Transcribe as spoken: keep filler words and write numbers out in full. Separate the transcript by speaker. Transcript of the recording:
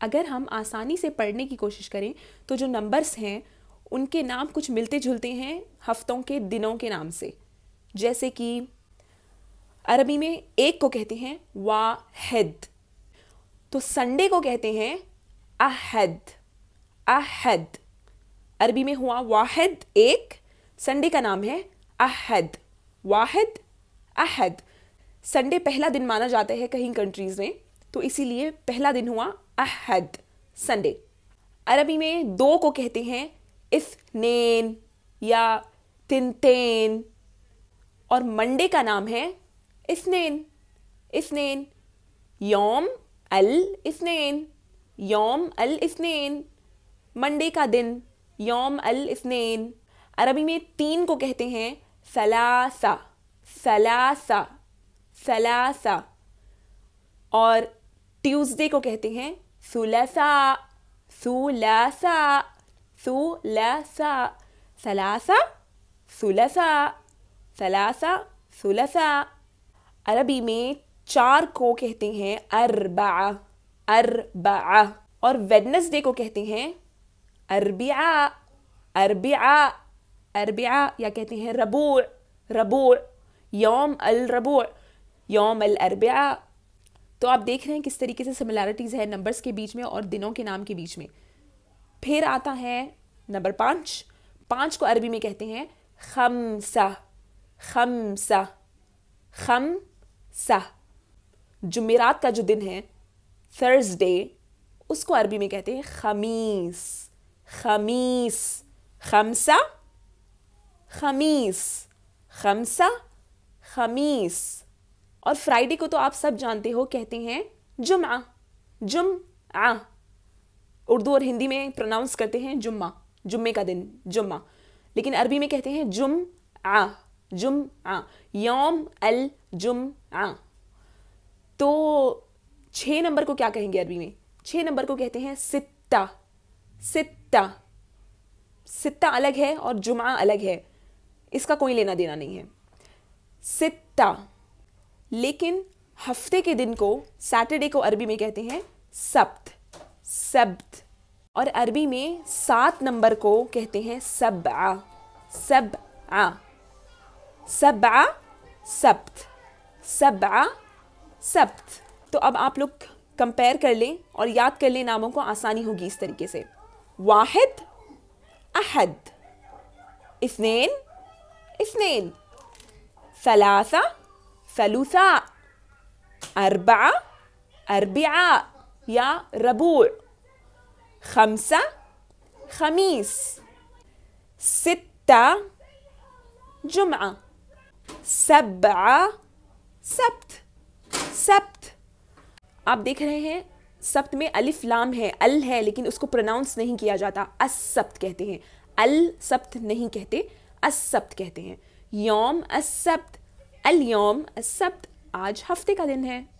Speaker 1: اگر ہم آسانی سے پڑھنے کی کوشش کریں تو جو نمبرز ہیں ان کے نام کچھ ملتے جلتے ہیں ہفتوں کے دنوں کے نام سے. جیسے کہ عربی میں ایک کو کہتے ہیں واحد, تو سنڈے کو کہتے ہیں احد. احد عربی میں ہوا واحد ایک, سنڈے کا نام ہے احد. واحد احد. سنڈے پہلا دن مانا جاتا ہے کہیں کنٹریز میں, تو اسی لیے پہلا دن ہوا احد, سنڈے. عربی میں دو کو کہتے ہیں اثنین یا تنتین, اور منڈے کا نام ہے اثنین. اثنین یوم الاثنین, یوم الاثنین, منڈے کا دن یوم الاثنین. عربی میں تین کو کہتے ہیں ثلاثہ. ثلاثہ ثلاثہ. اور ٹیوزڈے کو کہتے ہیں ثلاثاء. ثلاثاء ثلاثاء. ثلاثہ ثلاثاء ثلاثہ ثلاثاء. عربی میں چار کو کہتے ہیں اربعہ. اربعہ. اور ویڈنسڈے کو کہتے ہیں اربعاء. اربعاء اربعاء یا کہتے ہیں ربوع. ربوع یوم الربوع, یوم الاربعاء. تو آپ دیکھ رہے ہیں کس طریقے سے سملیرٹیز ہے نمبرز کے بیچ میں اور دنوں کے نام کے بیچ میں. پھر آتا ہے نمبر پانچ. پانچ کو عربی میں کہتے ہیں خمسہ. خمسہ خمسہ. جمعرات کا جو دن ہے تھرسڈے, اس کو عربی میں کہتے ہیں خمیس. خمیس. خمسہ خمیس. خمسہ خمیس. اور فرائیڈے کو تو آپ سب جانتے ہو کہتے ہیں جمعہ. جمعہ. اردو اور ہندی میں پروناؤنس کرتے ہیں جمعہ, جمعے کا دن جمعہ, لیکن عربی میں کہتے ہیں جمعہ. جمعہ یوم الجمعہ. تو چھ نمبر کو کیا کہیں گے عربی میں؟ چھ نمبر کو کہتے ہیں ستہ. ستہ. ستہ الگ ہے اور جمعہ الگ ہے, اس کا کوئی لینا دینا نہیں ہے. ستہ. لیکن ہفتے کے دن کو سیٹرڈے کو عربی میں کہتے ہیں سبت. سبت. اور عربی میں سات نمبر کو کہتے ہیں سبعہ. سبعہ. سبعہ سبت. سبعہ سبت. تو اب آپ لوگ کمپیئر کر لیں اور یاد کر لیں ناموں کو, آسانی ہوگی اس طریقے سے. واحد احد. اثنين اثنين. ثلاثة ثلثاء. أربعة أربعاء یا ربوع. خمسة خميس. ستة جمعة. سبعة سبت. سبت. آپ دیکھ رہے ہیں سبت میں الف لام ہے, ال ہے, لیکن اس کو پروناؤنس نہیں کیا جاتا, السبت کہتے ہیں. السبت نہیں کہتے, السبت کہتے ہیں. یوم السبت. الیوم السبت, آج ہفتے کا دن ہے.